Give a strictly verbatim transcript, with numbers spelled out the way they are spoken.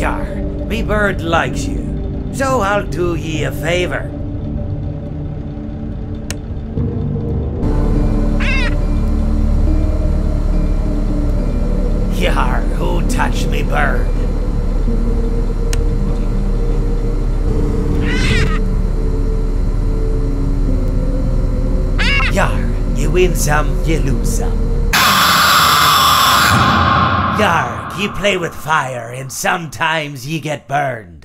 Yar, me bird likes you, so I'll do ye a favor. Yar, who touched me bird? Yar, you win some, you lose some. Yar, you play with fire and sometimes you get burned.